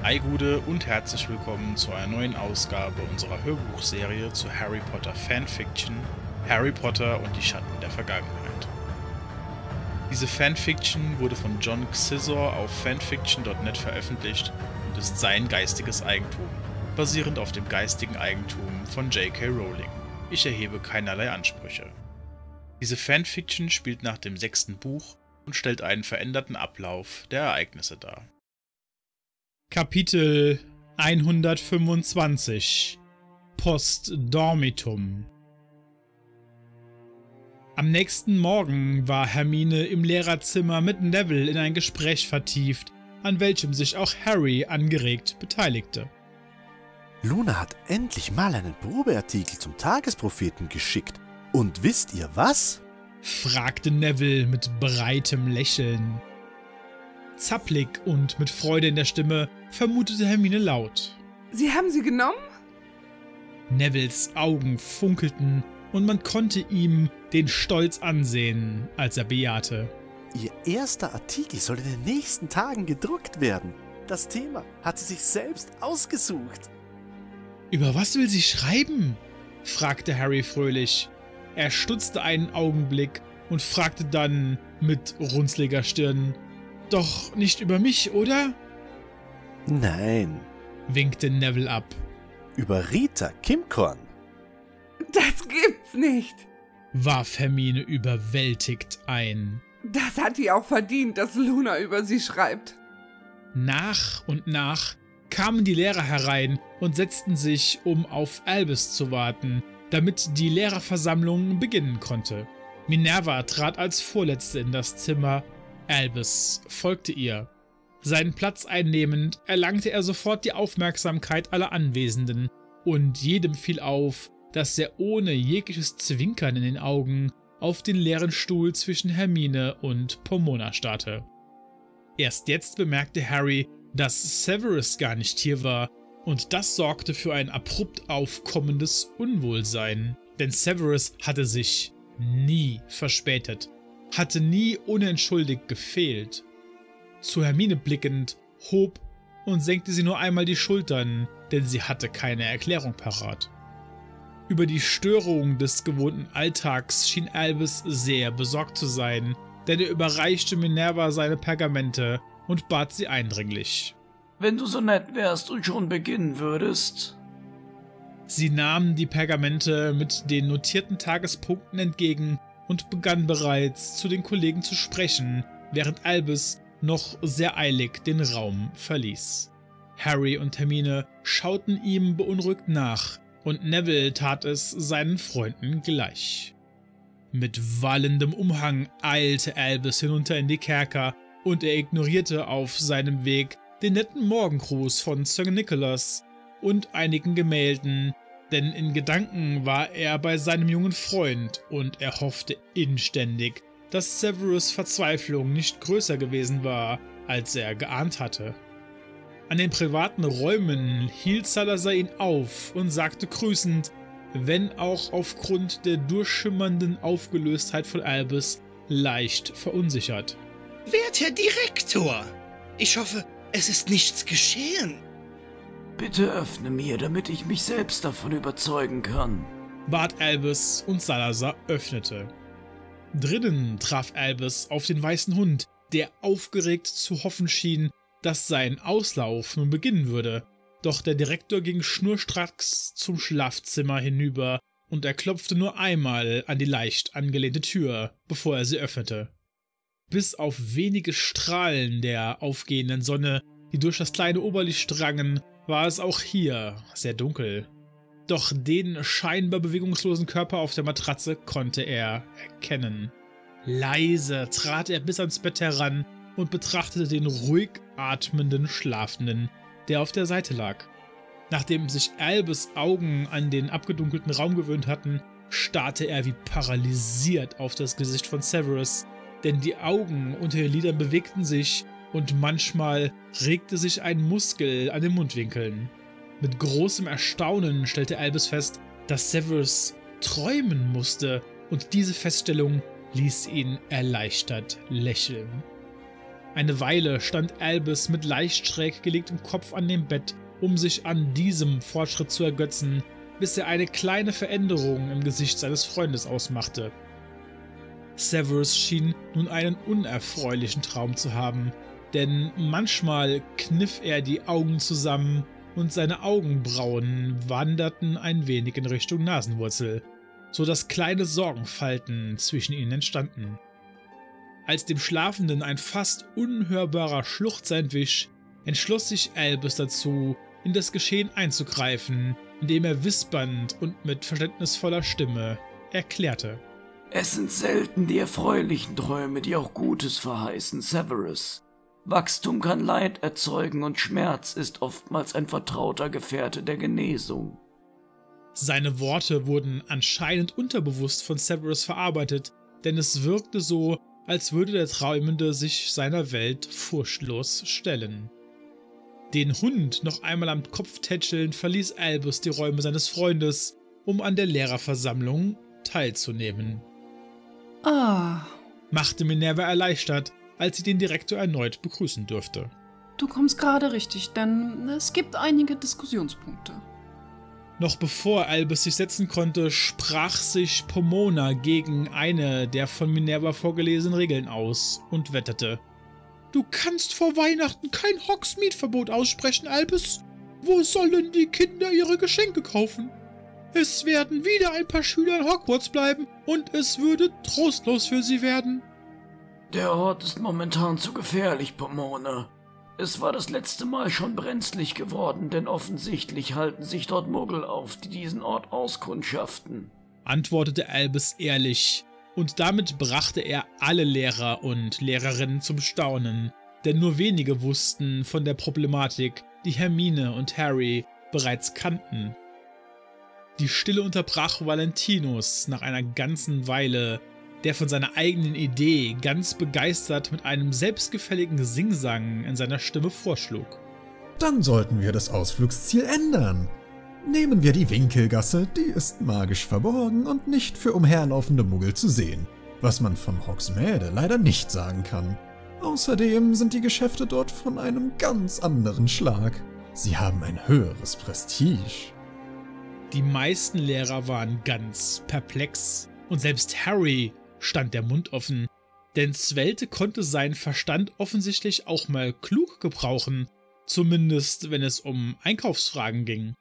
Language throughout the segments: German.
Ei Gude und herzlich willkommen zu einer neuen Ausgabe unserer Hörbuchserie zu Harry Potter Fanfiction Harry Potter und die Schatten der Vergangenheit. Diese Fanfiction wurde von John Xizor auf fanfiction.net veröffentlicht und ist sein geistiges Eigentum, basierend auf dem geistigen Eigentum von J.K. Rowling. Ich erhebe keinerlei Ansprüche. Diese Fanfiction spielt nach dem 6. Buch und stellt einen veränderten Ablauf der Ereignisse dar. Kapitel 125 Post Dormitum. Am nächsten Morgen war Hermine im Lehrerzimmer mit Neville in ein Gespräch vertieft, an welchem sich auch Harry angeregt beteiligte. Luna hat endlich mal einen Probeartikel zum Tagespropheten geschickt. Und wisst ihr was? Fragte Neville mit breitem Lächeln. Zapplig und mit Freude in der Stimme vermutete Hermine laut. Sie haben sie genommen? Nevilles Augen funkelten und man konnte ihm den Stolz ansehen, als er bejahte. Ihr erster Artikel soll in den nächsten Tagen gedruckt werden. Das Thema hat sie sich selbst ausgesucht. »Über was will sie schreiben?« fragte Harry fröhlich. Er stutzte einen Augenblick und fragte dann mit runzliger Stirn: »Doch nicht über mich, oder?« »Nein«, winkte Neville ab. »Über Rita Kimcorn.« »Das gibt's nicht«, warf Hermine überwältigt ein. »Das hat die auch verdient, dass Luna über sie schreibt.« Nach und nach kamen die Lehrer herein und setzten sich, um auf Albus zu warten, damit die Lehrerversammlung beginnen konnte. Minerva trat als Vorletzte in das Zimmer. Albus folgte ihr. Seinen Platz einnehmend erlangte er sofort die Aufmerksamkeit aller Anwesenden, und jedem fiel auf, dass er ohne jegliches Zwinkern in den Augen auf den leeren Stuhl zwischen Hermine und Pomona starrte. Erst jetzt bemerkte Harry, dass Severus gar nicht hier war, und das sorgte für ein abrupt aufkommendes Unwohlsein, denn Severus hatte sich nie verspätet, hatte nie unentschuldigt gefehlt. Zu Hermine blickend, hob und senkte sie nur einmal die Schultern, denn sie hatte keine Erklärung parat. Über die Störung des gewohnten Alltags schien Albus sehr besorgt zu sein, denn er überreichte Minerva seine Pergamente und bat sie eindringlich: »Wenn du so nett wärst und schon beginnen würdest.« Sie nahm die Pergamente mit den notierten Tagespunkten entgegen und begann bereits zu den Kollegen zu sprechen, während Albus noch sehr eilig den Raum verließ. Harry und Hermine schauten ihm beunruhigt nach, und Neville tat es seinen Freunden gleich. Mit wallendem Umhang eilte Albus hinunter in die Kerker, und er ignorierte auf seinem Weg den netten Morgengruß von Sir Nicholas und einigen Gemälden, denn in Gedanken war er bei seinem jungen Freund und er hoffte inständig, dass Severus' Verzweiflung nicht größer gewesen war, als er geahnt hatte. An den privaten Räumen hielt Salazar ihn auf und sagte grüßend, wenn auch aufgrund der durchschimmernden Aufgelöstheit von Albus leicht verunsichert: »Werter Direktor, ich hoffe, es ist nichts geschehen.« »Bitte öffne mir, damit ich mich selbst davon überzeugen kann«, bat Albus, und Salazar öffnete. Drinnen traf Albus auf den weißen Hund, der aufgeregt zu hoffen schien, dass sein Auslauf nun beginnen würde. Doch der Direktor ging schnurstracks zum Schlafzimmer hinüber und er klopfte nur einmal an die leicht angelehnte Tür, bevor er sie öffnete. Bis auf wenige Strahlen der aufgehenden Sonne, die durch das kleine Oberlicht drangen, war es auch hier sehr dunkel. Doch den scheinbar bewegungslosen Körper auf der Matratze konnte er erkennen. Leise trat er bis ans Bett heran und betrachtete den ruhig atmenden Schlafenden, der auf der Seite lag. Nachdem sich Albus' Augen an den abgedunkelten Raum gewöhnt hatten, starrte er wie paralysiert auf das Gesicht von Severus, denn die Augen unter den Lidern bewegten sich und manchmal regte sich ein Muskel an den Mundwinkeln. Mit großem Erstaunen stellte Albus fest, dass Severus träumen musste, und diese Feststellung ließ ihn erleichtert lächeln. Eine Weile stand Albus mit leicht schräg gelegtem Kopf an dem Bett, um sich an diesem Fortschritt zu ergötzen, bis er eine kleine Veränderung im Gesicht seines Freundes ausmachte. Severus schien nun einen unerfreulichen Traum zu haben, denn manchmal kniff er die Augen zusammen und seine Augenbrauen wanderten ein wenig in Richtung Nasenwurzel, so dass kleine Sorgenfalten zwischen ihnen entstanden. Als dem Schlafenden ein fast unhörbarer Schluchzer entwich, entschloss sich Albus dazu, in das Geschehen einzugreifen, indem er wispernd und mit verständnisvoller Stimme erklärte: Es sind selten die erfreulichen Träume, die auch Gutes verheißen, Severus. Wachstum kann Leid erzeugen und Schmerz ist oftmals ein vertrauter Gefährte der Genesung. Seine Worte wurden anscheinend unterbewusst von Severus verarbeitet, denn es wirkte so, als würde der Träumende sich seiner Welt furchtlos stellen. Den Hund noch einmal am Kopf tätschelnd verließ Albus die Räume seines Freundes, um an der Lehrerversammlung teilzunehmen. Machte Minerva erleichtert, als sie den Direktor erneut begrüßen durfte. Du kommst gerade richtig, denn es gibt einige Diskussionspunkte. Noch bevor Albus sich setzen konnte, sprach sich Pomona gegen eine der von Minerva vorgelesenen Regeln aus und wetterte: Du kannst vor Weihnachten kein Hogsmeade-Verbot aussprechen, Albus. Wo sollen die Kinder ihre Geschenke kaufen? Es werden wieder ein paar Schüler in Hogwarts bleiben und es würde trostlos für sie werden. Der Ort ist momentan zu gefährlich, Pomona. Es war das letzte Mal schon brenzlig geworden, denn offensichtlich halten sich dort Muggel auf, die diesen Ort auskundschaften, antwortete Albus ehrlich, und damit brachte er alle Lehrer und Lehrerinnen zum Staunen, denn nur wenige wussten von der Problematik, die Hermine und Harry bereits kannten. Die Stille unterbrach Valentinus nach einer ganzen Weile, der von seiner eigenen Idee ganz begeistert mit einem selbstgefälligen Singsang in seiner Stimme vorschlug. Dann sollten wir das Ausflugsziel ändern. Nehmen wir die Winkelgasse, die ist magisch verborgen und nicht für umherlaufende Muggel zu sehen, was man von Hogsmeade leider nicht sagen kann. Außerdem sind die Geschäfte dort von einem ganz anderen Schlag. Sie haben ein höheres Prestige. Die meisten Lehrer waren ganz perplex und selbst Harry stand der Mund offen, denn Svelte konnte seinen Verstand offensichtlich auch mal klug gebrauchen, zumindest wenn es um Einkaufsfragen ging.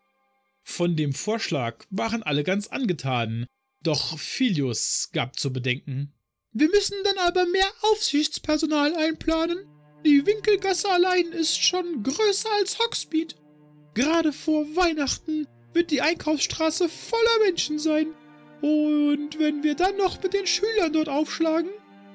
Von dem Vorschlag waren alle ganz angetan, doch Filius gab zu bedenken: Wir müssen dann aber mehr Aufsichtspersonal einplanen. Die Winkelgasse allein ist schon größer als Hogsmeade. Gerade vor Weihnachten wird die Einkaufsstraße voller Menschen sein. Und wenn wir dann noch mit den Schülern dort aufschlagen?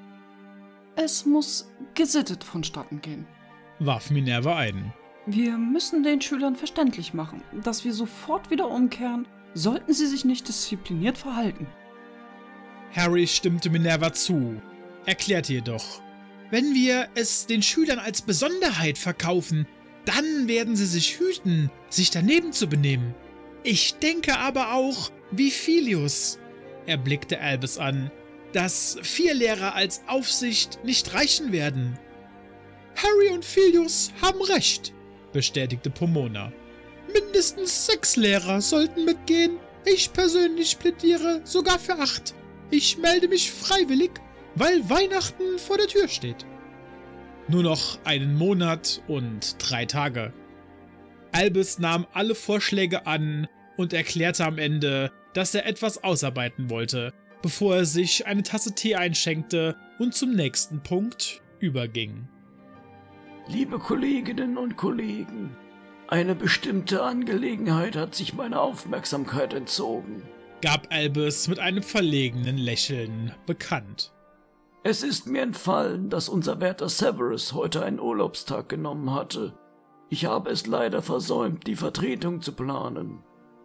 Es muss gesittet vonstatten gehen, warf Minerva ein. Wir müssen den Schülern verständlich machen, dass wir sofort wieder umkehren, sollten sie sich nicht diszipliniert verhalten. Harry stimmte Minerva zu, erklärte jedoch: Wenn wir es den Schülern als Besonderheit verkaufen, dann werden sie sich hüten, sich daneben zu benehmen. Ich denke aber auch, wie Filius, er blickte Albus an, dass 4 Lehrer als Aufsicht nicht reichen werden. Harry und Filius haben recht, bestätigte Pomona. Mindestens 6 Lehrer sollten mitgehen. Ich persönlich plädiere sogar für 8. Ich melde mich freiwillig, weil Weihnachten vor der Tür steht. Nur noch einen Monat und 3 Tage. Albus nahm alle Vorschläge an und erklärte am Ende, dass er etwas ausarbeiten wollte, bevor er sich eine Tasse Tee einschenkte und zum nächsten Punkt überging. Liebe Kolleginnen und Kollegen, eine bestimmte Angelegenheit hat sich meiner Aufmerksamkeit entzogen, gab Albus mit einem verlegenen Lächeln bekannt. Es ist mir entfallen, dass unser werter Severus heute einen Urlaubstag genommen hatte. Ich habe es leider versäumt, die Vertretung zu planen.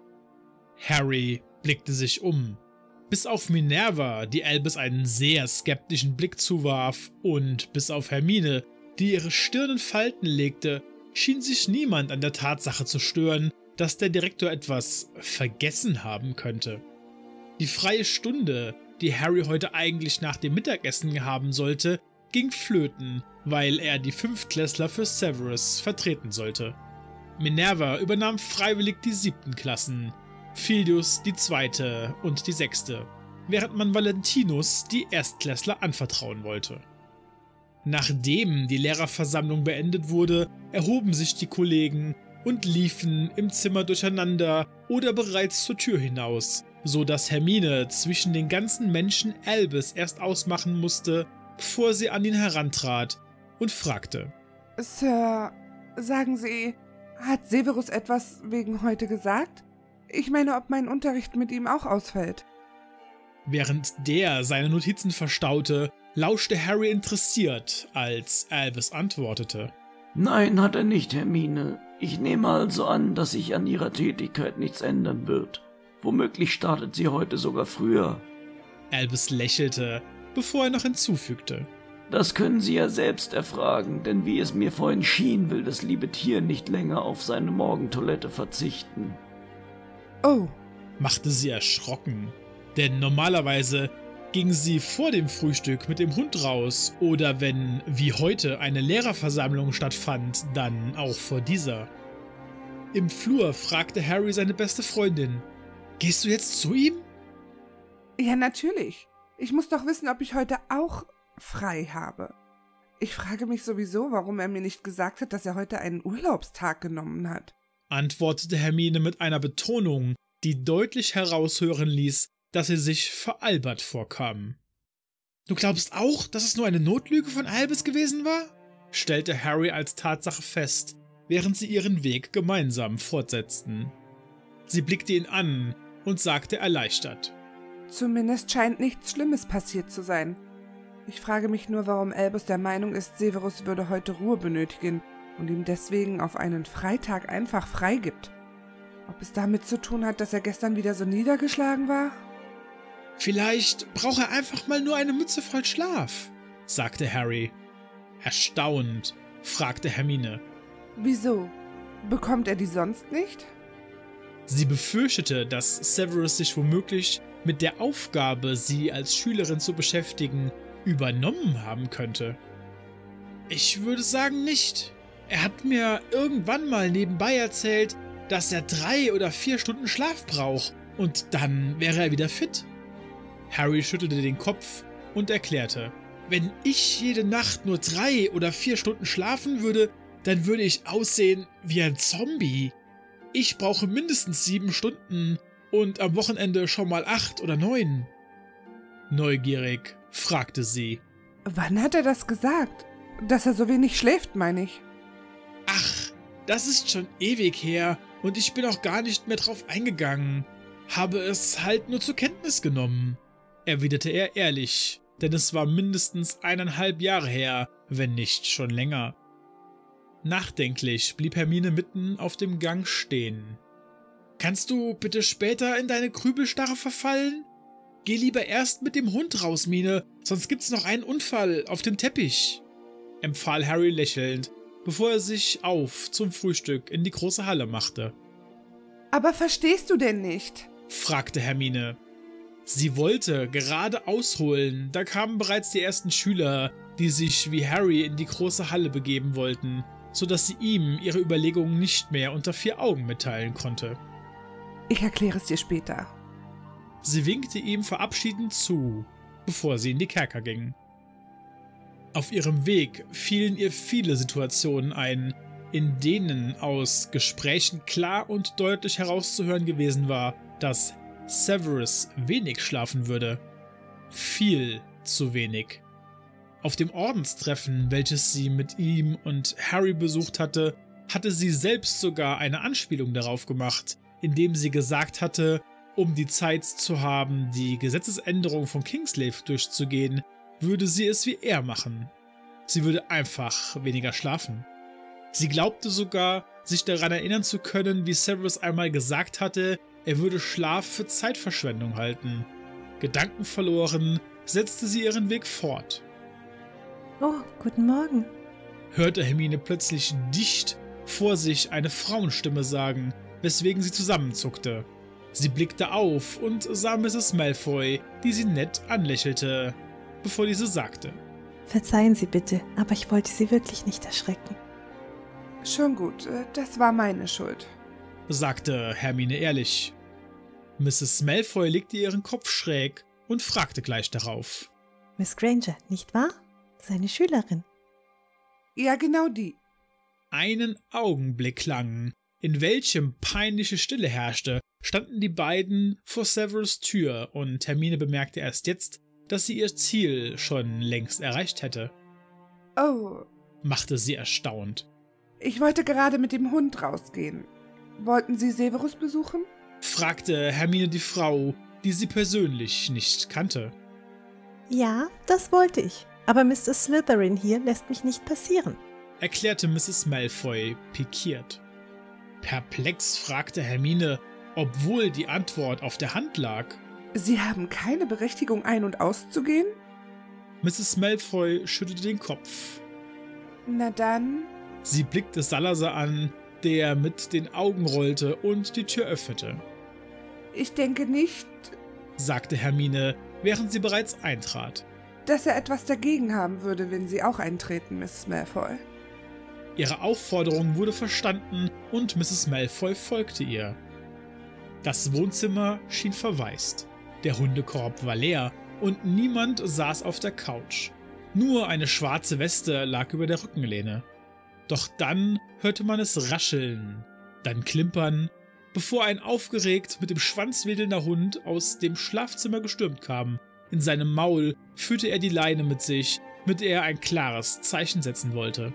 Harry blickte sich um. Bis auf Minerva, die Albus einen sehr skeptischen Blick zuwarf, und bis auf Hermine, die ihre Stirn in Falten legte, schien sich niemand an der Tatsache zu stören, dass der Direktor etwas vergessen haben könnte. Die freie Stunde, die Harry heute eigentlich nach dem Mittagessen haben sollte, ging flöten, weil er die Fünftklässler für Severus vertreten sollte. Minerva übernahm freiwillig die 7. Klassen, Filius die 2. und die 6., während man Valentinus die Erstklässler anvertrauen wollte. Nachdem die Lehrerversammlung beendet wurde, erhoben sich die Kollegen und liefen im Zimmer durcheinander oder bereits zur Tür hinaus, so dass Hermine zwischen den ganzen Menschen Albus erst ausmachen musste, bevor sie an ihn herantrat und fragte: Sir, sagen Sie, hat Severus etwas wegen heute gesagt? Ich meine, ob mein Unterricht mit ihm auch ausfällt. Während der seine Notizen verstaute, lauschte Harry interessiert, als Albus antwortete: Nein, hat er nicht, Hermine. Ich nehme also an, dass sich an ihrer Tätigkeit nichts ändern wird. Womöglich startet sie heute sogar früher. Albus lächelte, bevor er noch hinzufügte: Das können Sie ja selbst erfragen, denn wie es mir vorhin schien, will das liebe Tier nicht länger auf seine Morgentoilette verzichten. Oh, machte sie erschrocken, denn normalerweise ging sie vor dem Frühstück mit dem Hund raus oder wenn, wie heute, eine Lehrerversammlung stattfand, dann auch vor dieser. Im Flur fragte Harry seine beste Freundin: Gehst du jetzt zu ihm? ja, natürlich. Ich muss doch wissen, ob ich heute auch frei habe. Ich frage mich sowieso, warum er mir nicht gesagt hat, dass er heute einen Urlaubstag genommen hat. Antwortete Hermine mit einer Betonung, die deutlich heraushören ließ, dass sie sich veralbert vorkam. Du glaubst auch, dass es nur eine Notlüge von Albus gewesen war? Stellte Harry als Tatsache fest, während sie ihren Weg gemeinsam fortsetzten. Sie blickte ihn an und sagte erleichtert: Zumindest scheint nichts Schlimmes passiert zu sein. Ich frage mich nur, warum Albus der Meinung ist, Severus würde heute Ruhe benötigen und ihm deswegen auf einen Freitag einfach freigibt. Ob es damit zu tun hat, dass er gestern wieder so niedergeschlagen war? Vielleicht braucht er einfach mal nur eine Mütze voll Schlaf, sagte Harry. Erstaunt fragte Hermine: Wieso? Bekommt er die sonst nicht? Sie befürchtete, dass Severus sich womöglich mit der Aufgabe, sie als Schülerin zu beschäftigen, übernommen haben könnte. Ich würde sagen nicht. Er hat mir irgendwann mal nebenbei erzählt, dass er 3 oder 4 Stunden Schlaf braucht und dann wäre er wieder fit. Harry schüttelte den Kopf und erklärte: Wenn ich jede Nacht nur 3 oder 4 Stunden schlafen würde, dann würde ich aussehen wie ein Zombie. Ich brauche mindestens 7 Stunden und am Wochenende schon mal 8 oder 9. Neugierig fragte sie: Wann hat er das gesagt? Dass er so wenig schläft, meine ich. Ach, das ist schon ewig her und ich bin auch gar nicht mehr drauf eingegangen. Habe es halt nur zur Kenntnis genommen, erwiderte er ehrlich, denn es war mindestens 1,5 Jahre her, wenn nicht schon länger. Nachdenklich blieb Hermine mitten auf dem Gang stehen. Kannst du bitte später in deine Grübelstarre verfallen? Geh lieber erst mit dem Hund raus, Mine, sonst gibt's noch einen Unfall auf dem Teppich, empfahl Harry lächelnd, bevor er sich zum Frühstück in die große Halle machte. Aber verstehst du denn nicht? Fragte Hermine. Sie wollte gerade ausholen, da kamen bereits die ersten Schüler, die sich wie Harry in die große Halle begeben wollten, sodass sie ihm ihre Überlegungen nicht mehr unter 4 Augen mitteilen konnte. Ich erkläre es dir später. Sie winkte ihm verabschiedend zu, bevor sie in die Kerker ging. Auf ihrem Weg fielen ihr viele Situationen ein, in denen aus Gesprächen klar und deutlich herauszuhören gewesen war, dass Severus wenig schlafen würde. Viel zu wenig. Auf dem Ordenstreffen, welches sie mit ihm und Harry besucht hatte, hatte sie selbst sogar eine Anspielung darauf gemacht, indem sie gesagt hatte, um die Zeit zu haben, die Gesetzesänderung von Kingslave durchzugehen, würde sie es wie er machen. Sie würde einfach weniger schlafen. Sie glaubte sogar, sich daran erinnern zu können, wie Severus einmal gesagt hatte, er würde Schlaf für Zeitverschwendung halten. Gedankenverloren setzte sie ihren Weg fort. Oh, guten Morgen, hörte Hermine plötzlich dicht vor sich eine Frauenstimme sagen, weswegen sie zusammenzuckte. Sie blickte auf und sah Mrs. Malfoy, die sie nett anlächelte, bevor diese sagte: Verzeihen Sie bitte, aber ich wollte Sie wirklich nicht erschrecken. Schon gut, das war meine Schuld, sagte Hermine ehrlich. Mrs. Malfoy legte ihren Kopf schräg und fragte gleich darauf. Miss Granger, nicht wahr? Seine Schülerin. Ja, genau die. Einen Augenblick lang, in welchem peinliche Stille herrschte, standen die beiden vor Severus' Tür und Hermine bemerkte erst jetzt, dass sie ihr Ziel schon längst erreicht hätte. Oh, Machte sie erstaunt. ich wollte gerade mit dem Hund rausgehen. Wollten Sie Severus besuchen? Fragte Hermine die Frau, die sie persönlich nicht kannte. Ja, das wollte ich. Aber Mr. Slytherin hier lässt mich nicht passieren. Erklärte Mrs. Malfoy pikiert. Perplex fragte Hermine, obwohl die Antwort auf der Hand lag. Sie haben keine Berechtigung, ein- und auszugehen? Mrs. Malfoy schüttelte den Kopf. Na dann. Sie blickte Salazar an, der mit den Augen rollte und die Tür öffnete. Ich denke nicht, Sagte Hermine, während sie bereits eintrat. dass er etwas dagegen haben würde, wenn Sie auch eintreten, Mrs. Malfoy. Ihre Aufforderung wurde verstanden und Mrs. Malfoy folgte ihr. Das Wohnzimmer schien verwaist. Der Hundekorb war leer und niemand saß auf der Couch. Nur eine schwarze Weste lag über der Rückenlehne. Doch dann hörte man es rascheln, dann klimpern, bevor ein aufgeregt mit dem Schwanz wedelnder Hund aus dem Schlafzimmer gestürmt kam. In seinem Maul führte er die Leine mit sich, mit der er ein klares Zeichen setzen wollte.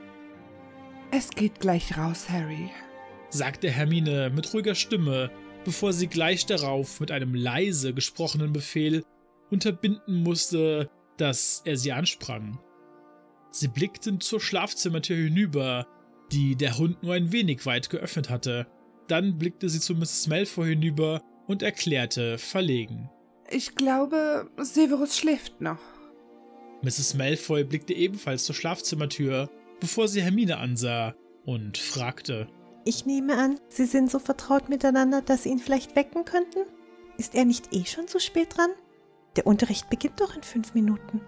Es geht gleich raus, Harry, Sagte Hermine mit ruhiger Stimme, bevor sie gleich darauf mit einem leise gesprochenen Befehl unterbinden musste, dass er sie ansprang. Sie blickten zur Schlafzimmertür hinüber, die der Hund nur ein wenig weit geöffnet hatte. Dann blickte sie zu Mrs. Malfoy hinüber und erklärte verlegen. Ich glaube, Severus schläft noch. Mrs. Malfoy blickte ebenfalls zur Schlafzimmertür, bevor sie Hermine ansah und fragte. Ich nehme an, Sie sind so vertraut miteinander, dass Sie ihn vielleicht wecken könnten? Ist er nicht eh schon so spät dran? Der Unterricht beginnt doch in 5 Minuten.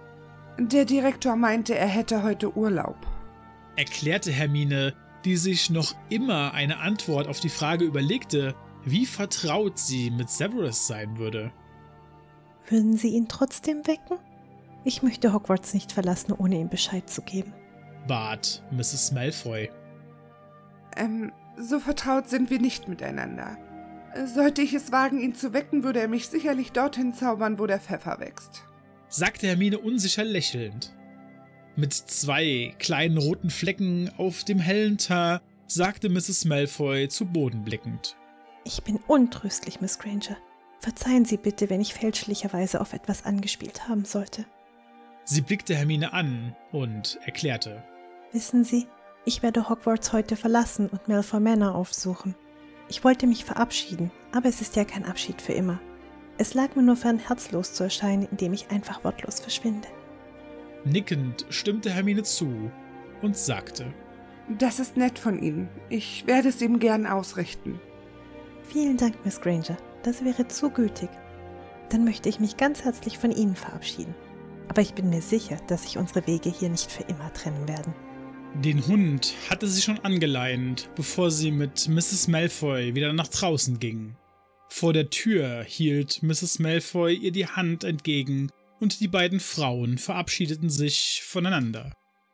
Der Direktor meinte, er hätte heute Urlaub. Erklärte Hermine, die sich noch immer eine Antwort auf die Frage überlegte, wie vertraut sie mit Severus sein würde. Würden Sie ihn trotzdem wecken? Ich möchte Hogwarts nicht verlassen, ohne ihm Bescheid zu geben. Bat Mrs. Malfoy. So vertraut sind wir nicht miteinander. Sollte ich es wagen, ihn zu wecken, würde er mich sicherlich dorthin zaubern, wo der Pfeffer wächst. Sagte Hermine unsicher lächelnd. Mit 2 kleinen roten Flecken auf dem hellen Teint sagte Mrs. Malfoy zu Boden blickend. Ich bin untröstlich, Miss Granger. Verzeihen Sie bitte, wenn ich fälschlicherweise auf etwas angespielt haben sollte. Sie blickte Hermine an und erklärte. Wissen Sie, ich werde Hogwarts heute verlassen und Malfoy Manor aufsuchen. Ich wollte mich verabschieden, aber es ist ja kein Abschied für immer. Es lag mir nur fern, herzlos zu erscheinen, indem ich einfach wortlos verschwinde. Nickend stimmte Hermine zu und sagte. Das ist nett von Ihnen. Ich werde es ihm gern ausrichten. Vielen Dank, Miss Granger. Das wäre zu gütig. Dann möchte ich mich ganz herzlich von Ihnen verabschieden. Aber ich bin mir sicher, dass sich unsere Wege hier nicht für immer trennen werden. Den Hund hatte sie schon angeleint, bevor sie mit Mrs. Malfoy wieder nach draußen ging. Vor der Tür hielt Mrs. Malfoy ihr die Hand entgegen und die beiden Frauen verabschiedeten sich voneinander.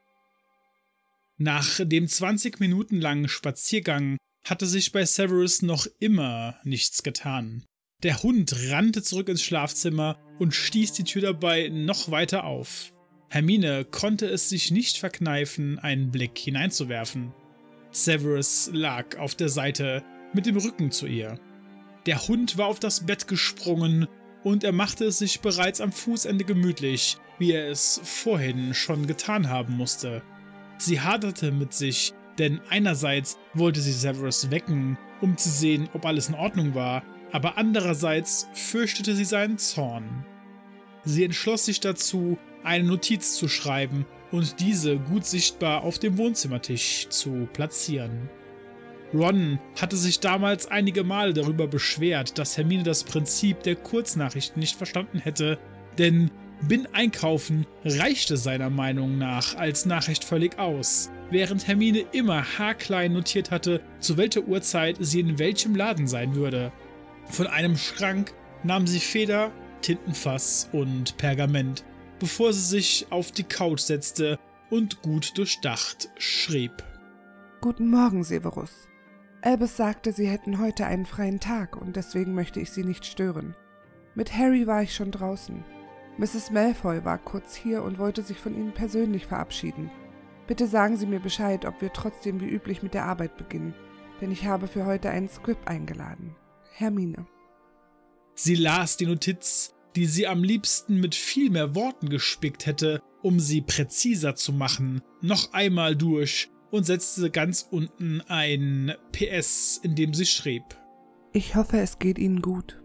Nach dem 20 Minuten langen Spaziergang hatte sich bei Severus noch immer nichts getan. Der Hund rannte zurück ins Schlafzimmer und stieß die Tür dabei noch weiter auf. Hermine konnte es sich nicht verkneifen, einen Blick hineinzuwerfen. Severus lag auf der Seite mit dem Rücken zu ihr. Der Hund war auf das Bett gesprungen und er machte es sich bereits am Fußende gemütlich, wie er es vorhin schon getan haben musste. Sie haderte mit sich, denn einerseits wollte sie Severus wecken, um zu sehen, ob alles in Ordnung war, aber andererseits fürchtete sie seinen Zorn. Sie entschloss sich dazu, eine Notiz zu schreiben und diese gut sichtbar auf dem Wohnzimmertisch zu platzieren. Ron hatte sich damals einige Male darüber beschwert, dass Hermine das Prinzip der Kurznachrichten nicht verstanden hätte, denn Bin einkaufen reichte seiner Meinung nach als Nachricht völlig aus, während Hermine immer haarklein notiert hatte, zu welcher Uhrzeit sie in welchem Laden sein würde. Von einem Schrank nahm sie Feder, Tintenfass und Pergament, bevor sie sich auf die Couch setzte und gut durchdacht schrieb. Guten Morgen, Severus. Albus sagte, Sie hätten heute einen freien Tag und deswegen möchte ich Sie nicht stören. Mit Harry war ich schon draußen. Mrs. Malfoy war kurz hier und wollte sich von Ihnen persönlich verabschieden. Bitte sagen Sie mir Bescheid, ob wir trotzdem wie üblich mit der Arbeit beginnen, denn ich habe für heute einen Script eingeladen. Hermine. Sie las die Notiz, die sie am liebsten mit viel mehr Worten gespickt hätte, um sie präziser zu machen, noch einmal durch und setzte ganz unten ein PS, in dem sie schrieb: Ich hoffe, es geht Ihnen gut.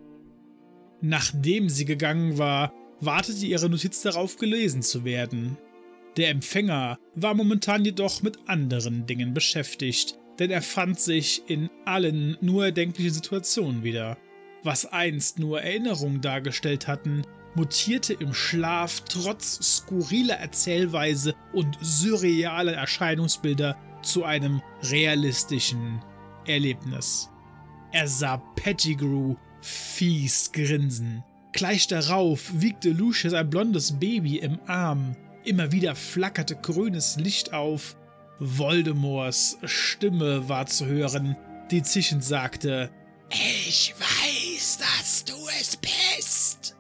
Nachdem sie gegangen war, wartete ihre Notiz darauf, gelesen zu werden. Der Empfänger war momentan jedoch mit anderen Dingen beschäftigt, denn er fand sich in allen nur erdenklichen Situationen wieder. Was einst nur Erinnerungen dargestellt hatten, mutierte im Schlaf trotz skurriler Erzählweise und surrealer Erscheinungsbilder zu einem realistischen Erlebnis. Er sah Pettigrew fies grinsen. Gleich darauf wiegte Lucius ein blondes Baby im Arm. Immer wieder flackerte grünes Licht auf. Voldemorts Stimme war zu hören, die zischend sagte: Ich weiß, dass du es bist.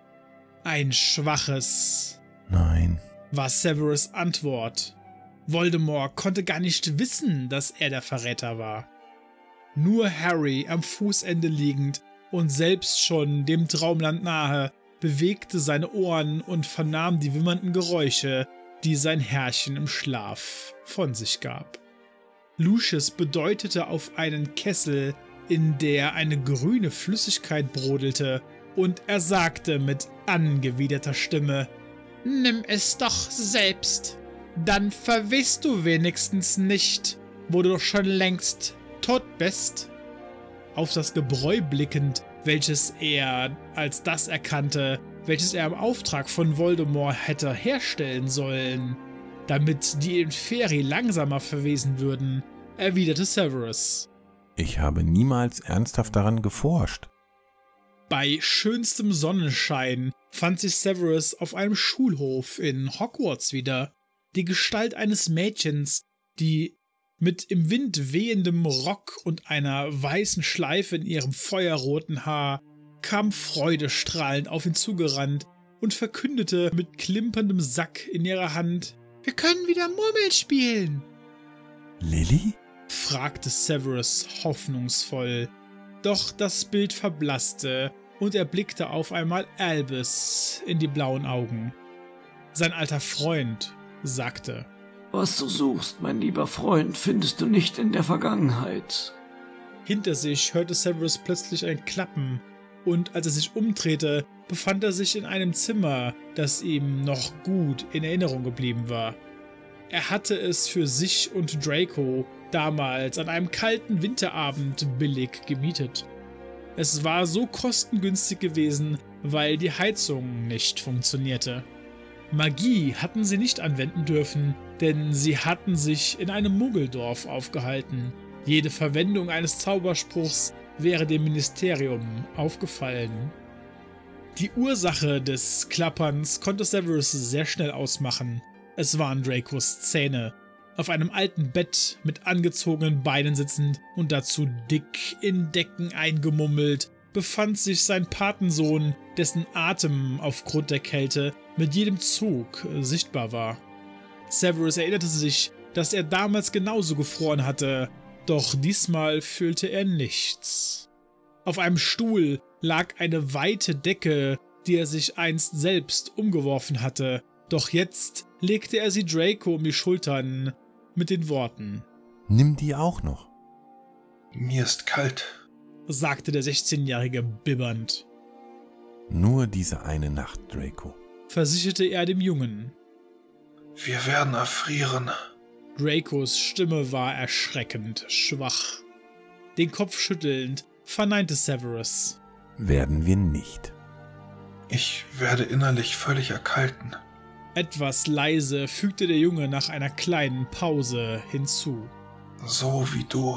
Ein schwaches Nein, war Severus' Antwort. Voldemort konnte gar nicht wissen, dass er der Verräter war. Nur Harry, am Fußende liegend und selbst schon dem Traumland nahe, bewegte seine Ohren und vernahm die wimmernden Geräusche, die sein Herrchen im Schlaf von sich gab. Lucius bedeutete auf einen Kessel, in der eine grüne Flüssigkeit brodelte, und er sagte mit angewiderter Stimme: Nimm es doch selbst, dann verwehst du wenigstens nicht, wo du doch schon längst tot bist. Auf das Gebräu blickend, welches er als das erkannte, welches er im Auftrag von Voldemort hätte herstellen sollen, damit die Inferi langsamer verwesen würden, erwiderte Severus: ich habe niemals ernsthaft daran geforscht. Bei schönstem Sonnenschein fand sich Severus auf einem Schulhof in Hogwarts wieder. Die Gestalt eines Mädchens, die mit im Wind wehendem Rock und einer weißen Schleife in ihrem feuerroten Haar, kam freudestrahlend auf ihn zugerannt und verkündete mit klimperndem Sack in ihrer Hand: Wir können wieder Murmeln spielen. Lily? Fragte Severus hoffnungsvoll. Doch das Bild verblasste und er blickte auf einmal Albus in die blauen Augen. Sein alter Freund sagte: Was du suchst, mein lieber Freund, findest du nicht in der Vergangenheit. Hinter sich hörte Severus plötzlich ein Klappen, und als er sich umdrehte, befand er sich in einem Zimmer, das ihm noch gut in Erinnerung geblieben war. Er hatte es für sich und Draco damals an einem kalten Winterabend billig gemietet. Es war so kostengünstig gewesen, weil die Heizung nicht funktionierte. Magie hatten sie nicht anwenden dürfen, denn sie hatten sich in einem Muggeldorf aufgehalten. Jede Verwendung eines Zauberspruchs wäre dem Ministerium aufgefallen. Die Ursache des Klapperns konnte Severus sehr schnell ausmachen. Es waren Dracos Zähne. Auf einem alten Bett mit angezogenen Beinen sitzend und dazu dick in Decken eingemummelt, befand sich sein Patensohn, dessen Atem aufgrund der Kälte mit jedem Zug sichtbar war. Severus erinnerte sich, dass er damals genauso gefroren hatte, doch diesmal fühlte er nichts. Auf einem Stuhl lag eine weite Decke, die er sich einst selbst umgeworfen hatte, doch jetzt legte er sie Draco um die Schultern mit den Worten: Nimm die auch noch. Mir ist kalt, sagte der 16-Jährige bibbernd. Nur diese eine Nacht, Draco, versicherte er dem Jungen. Wir werden erfrieren. Dracos Stimme war erschreckend schwach. Den Kopf schüttelnd verneinte Severus. Werden wir nicht. Ich werde innerlich völlig erkalten. Etwas leise fügte der Junge nach einer kleinen Pause hinzu. So wie du.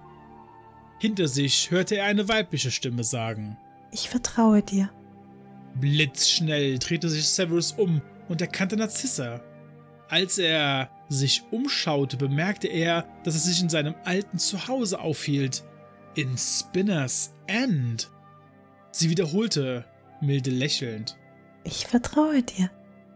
Hinter sich hörte er eine weibliche Stimme sagen: Ich vertraue dir. Blitzschnell drehte sich Severus um und erkannte Narzissa. Als er sich umschaute, bemerkte er, dass er sich in seinem alten Zuhause aufhielt. In Spinner's End. Sie wiederholte, milde lächelnd: Ich vertraue dir.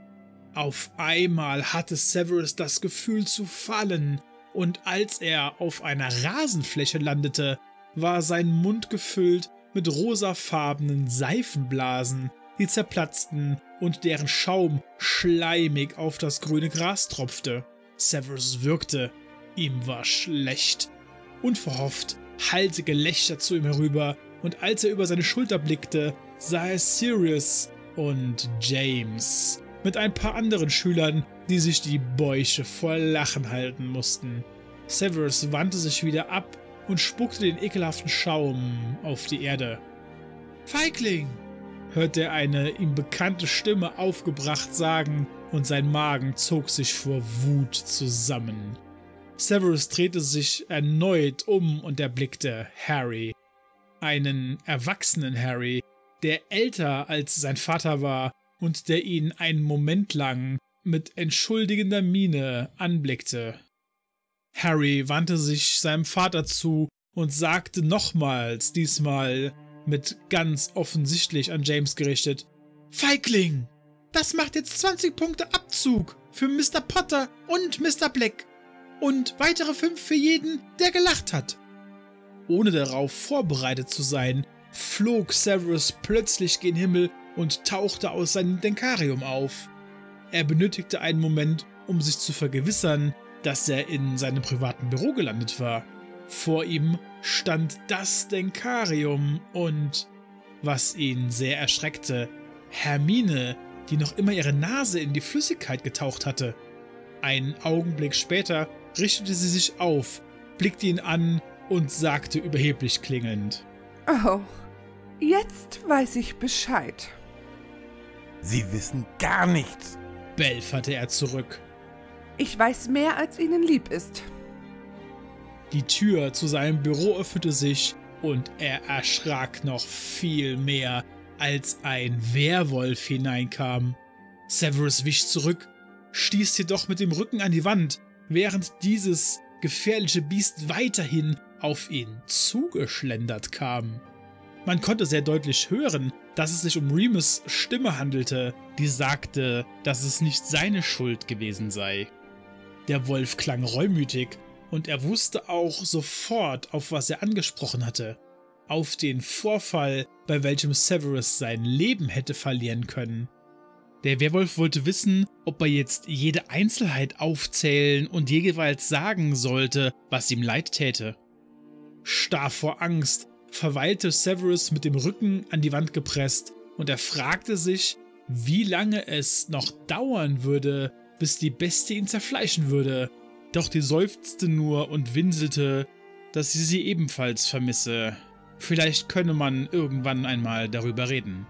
Auf einmal hatte Severus das Gefühl zu fallen, und als er auf einer Rasenfläche landete, war sein Mund gefüllt mit rosafarbenen Seifenblasen, die zerplatzten und deren Schaum schleimig auf das grüne Gras tropfte. Severus würgte. Ihm war schlecht. Unverhofft hallte Gelächter zu ihm herüber, und als er über seine Schulter blickte, sah er Sirius und James mit ein paar anderen Schülern, die sich die Bäuche vor Lachen halten mussten. Severus wandte sich wieder ab und spuckte den ekelhaften Schaum auf die Erde. »Feigling«, hörte er eine ihm bekannte Stimme aufgebracht sagen, und sein Magen zog sich vor Wut zusammen. Severus drehte sich erneut um und erblickte Harry. Einen erwachsenen Harry, der älter als sein Vater war und der ihn einen Moment lang mit entschuldigender Miene anblickte. Harry wandte sich seinem Vater zu und sagte nochmals, diesmal mit ganz offensichtlich an James gerichtet: »Feigling, das macht jetzt 20 Punkte Abzug für Mr. Potter und Mr. Black und weitere 5 für jeden, der gelacht hat.« Ohne darauf vorbereitet zu sein, flog Severus plötzlich gen Himmel und tauchte aus seinem Denkarium auf. Er benötigte einen Moment, um sich zu vergewissern, dass er in seinem privaten Büro gelandet war. Vor ihm stand das Denkarium und, was ihn sehr erschreckte, Hermine, die noch immer ihre Nase in die Flüssigkeit getaucht hatte. Einen Augenblick später richtete sie sich auf, blickte ihn an und sagte überheblich klingelnd: »Oh, jetzt weiß ich Bescheid.« Sie wissen gar nichts«, belferte er zurück. »Ich weiß mehr, als Ihnen lieb ist.« Die Tür zu seinem Büro öffnete sich und er erschrak noch viel mehr, als ein Werwolf hineinkam. Severus wich zurück, stieß jedoch mit dem Rücken an die Wand, während dieses gefährliche Biest weiterhin auf ihn zugeschlendert kam. Man konnte sehr deutlich hören, dass es sich um Remus' Stimme handelte, die sagte, dass es nicht seine Schuld gewesen sei. Der Wolf klang reumütig, und er wusste auch sofort, auf was er angesprochen hatte. Auf den Vorfall, bei welchem Severus sein Leben hätte verlieren können. Der Werwolf wollte wissen, ob er jetzt jede Einzelheit aufzählen und jeweils sagen sollte, was ihm leid täte. Starr vor Angst verweilte Severus mit dem Rücken an die Wand gepresst, und er fragte sich, wie lange es noch dauern würde, bis die Bestie ihn zerfleischen würde. Doch die seufzte nur und winselte, dass sie ebenfalls vermisse. Vielleicht könne man irgendwann einmal darüber reden.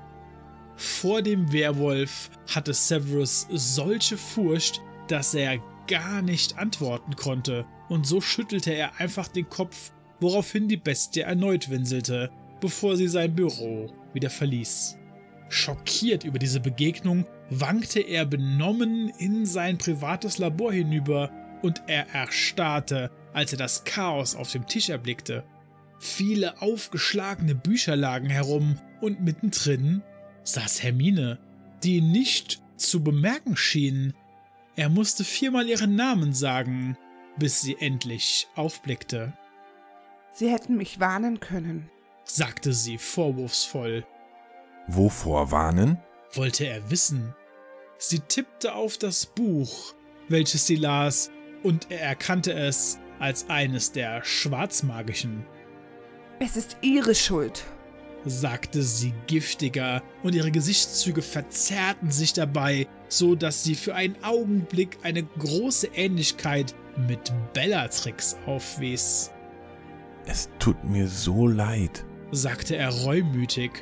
Vor dem Werwolf hatte Severus solche Furcht, dass er gar nicht antworten konnte, und so schüttelte er einfach den Kopf, woraufhin die Bestie erneut winselte, bevor sie sein Büro wieder verließ. Schockiert über diese Begegnung wankte er benommen in sein privates Labor hinüber, und er erstarrte, als er das Chaos auf dem Tisch erblickte. Viele aufgeschlagene Bücher lagen herum, und mittendrin saß Hermine, die ihn nicht zu bemerken schien. Er musste 4-mal ihren Namen sagen, bis sie endlich aufblickte. »Sie hätten mich warnen können«, sagte sie vorwurfsvoll. »Wovor warnen?« wollte er wissen. Sie tippte auf das Buch, welches sie las, und er erkannte es als eines der Schwarzmagischen. »Es ist Ihre Schuld«, sagte sie giftiger, und ihre Gesichtszüge verzerrten sich dabei, so dass sie für einen Augenblick eine große Ähnlichkeit mit Bellatrix aufwies. »Es tut mir so leid«, sagte er reumütig.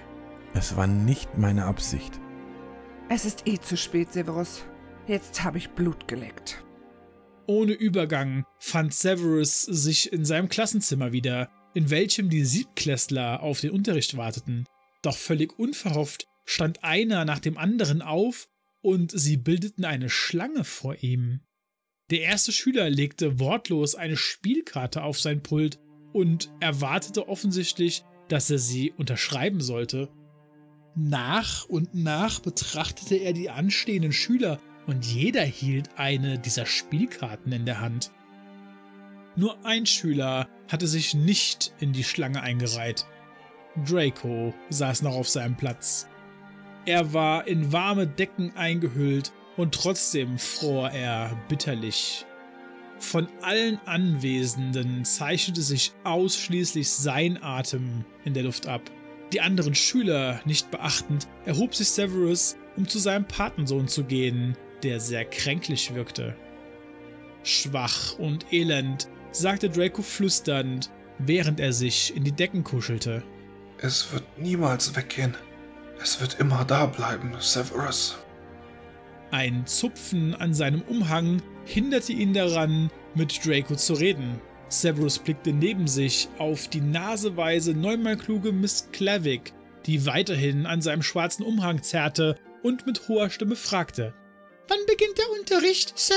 Es war nicht meine Absicht. Es ist eh zu spät, Severus. Jetzt habe ich Blut geleckt. Ohne Übergang fand Severus sich in seinem Klassenzimmer wieder, in welchem die Siebtklässler auf den Unterricht warteten. Doch völlig unverhofft stand einer nach dem anderen auf und sie bildeten eine Schlange vor ihm. Der erste Schüler legte wortlos eine Spielkarte auf sein Pult und erwartete offensichtlich, dass er sie unterschreiben sollte. Nach und nach betrachtete er die anstehenden Schüler und jeder hielt eine dieser Spielkarten in der Hand. Nur ein Schüler hatte sich nicht in die Schlange eingereiht. Draco saß noch auf seinem Platz. Er war in warme Decken eingehüllt und trotzdem fror er bitterlich. Von allen Anwesenden zeichnete sich ausschließlich sein Atem in der Luft ab. Die anderen Schüler nicht beachtend, erhob sich Severus, um zu seinem Patensohn zu gehen, der sehr kränklich wirkte. Schwach und elend, sagte Draco flüsternd, während er sich in die Decken kuschelte. Es wird niemals weggehen. Es wird immer da bleiben, Severus. Ein Zupfen an seinem Umhang hinderte ihn daran, mit Draco zu reden. Severus blickte neben sich auf die naseweise neunmal kluge Miss Clavick, die weiterhin an seinem schwarzen Umhang zerrte und mit hoher Stimme fragte: »Wann beginnt der Unterricht, Sir?«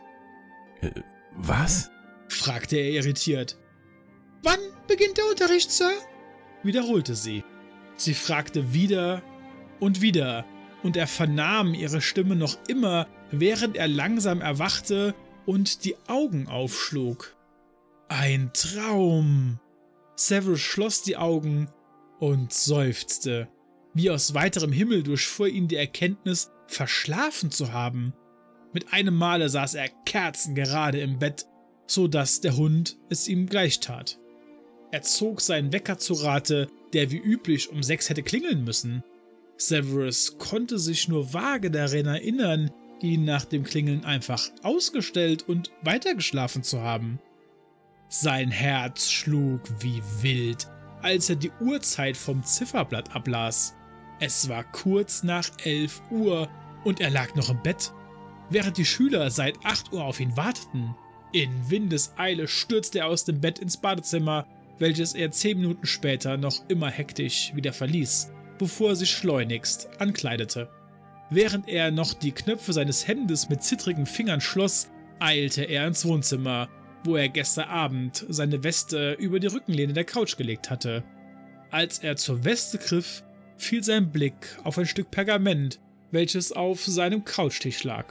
Was? fragte er irritiert. »Wann beginnt der Unterricht, Sir?« wiederholte sie. Sie fragte wieder und wieder, und er vernahm ihre Stimme noch immer, während er langsam erwachte und die Augen aufschlug. Ein Traum! Severus schloss die Augen und seufzte. Wie aus weiterem Himmel durchfuhr ihn die Erkenntnis, verschlafen zu haben. Mit einem Male saß er kerzengerade im Bett, so dass der Hund es ihm gleich tat. Er zog seinen Wecker zu Rate, der wie üblich um 6 hätte klingeln müssen. Severus konnte sich nur vage daran erinnern, ihn nach dem Klingeln einfach ausgestellt und weitergeschlafen zu haben. Sein Herz schlug wie wild, als er die Uhrzeit vom Zifferblatt ablas. Es war kurz nach 11 Uhr und er lag noch im Bett, während die Schüler seit 8 Uhr auf ihn warteten. In Windeseile stürzte er aus dem Bett ins Badezimmer, welches er 10 Minuten später noch immer hektisch wieder verließ, bevor er sich schleunigst ankleidete. Während er noch die Knöpfe seines Hemdes mit zittrigen Fingern schloss, eilte er ins Wohnzimmer, wo er gestern Abend seine Weste über die Rückenlehne der Couch gelegt hatte. Als er zur Weste griff, fiel sein Blick auf ein Stück Pergament, welches auf seinem Couchtisch lag.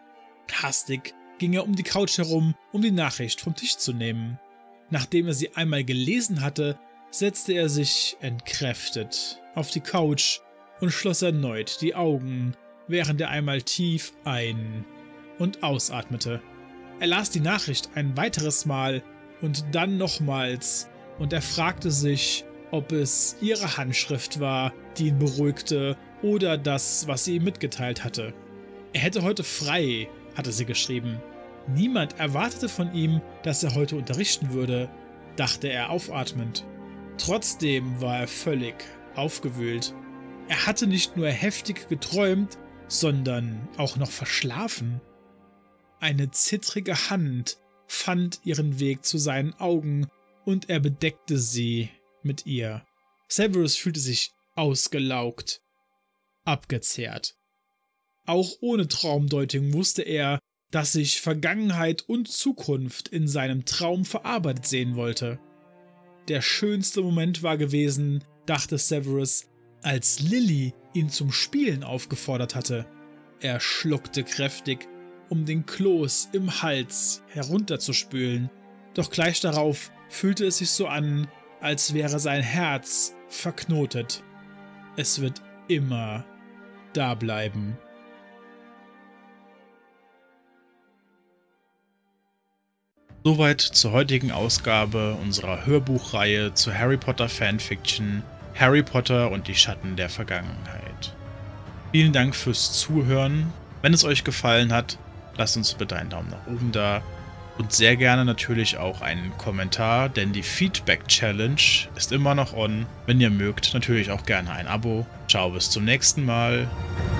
Hastig ging er um die Couch herum, um die Nachricht vom Tisch zu nehmen. Nachdem er sie einmal gelesen hatte, setzte er sich entkräftet auf die Couch und schloss erneut die Augen, während er einmal tief ein- und ausatmete. Er las die Nachricht ein weiteres Mal und dann nochmals, und er fragte sich, ob es ihre Handschrift war, die ihn beruhigte, oder das, was sie ihm mitgeteilt hatte. Er hätte heute frei, hatte sie geschrieben. Niemand erwartete von ihm, dass er heute unterrichten würde, dachte er aufatmend. Trotzdem war er völlig aufgewühlt. Er hatte nicht nur heftig geträumt, sondern auch noch verschlafen. Eine zittrige Hand fand ihren Weg zu seinen Augen und er bedeckte sie mit ihr. Severus fühlte sich ausgelaugt, abgezehrt. Auch ohne Traumdeutung wusste er, dass sich Vergangenheit und Zukunft in seinem Traum verarbeitet sehen wollte. Der schönste Moment war gewesen, dachte Severus, als Lily ihn zum Spielen aufgefordert hatte. Er schluckte kräftig, um den Kloß im Hals herunterzuspülen, doch gleich darauf fühlte es sich so an, als wäre sein Herz verknotet. Es wird immer da bleiben. Soweit zur heutigen Ausgabe unserer Hörbuchreihe zu Harry Potter Fanfiction Harry Potter und die Schatten der Vergangenheit. Vielen Dank fürs Zuhören. Wenn es euch gefallen hat, lasst uns bitte einen Daumen nach oben da. Und sehr gerne natürlich auch einen Kommentar, denn die Feedback Challenge ist immer noch on. Wenn ihr mögt, natürlich auch gerne ein Abo. Ciao, bis zum nächsten Mal.